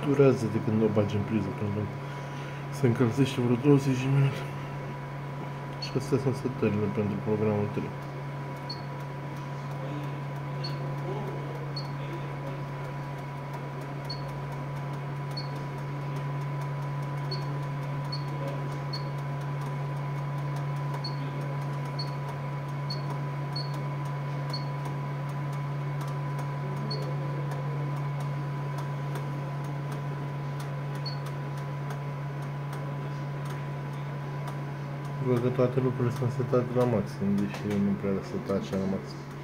durează de când o bagi în priză până se încălzește vreo 20 de minute. Și astea sunt setările pentru programul 3. Văd că toate lucrurile sunt setate la maxim, deși eu nu prea le setat așa la maxim.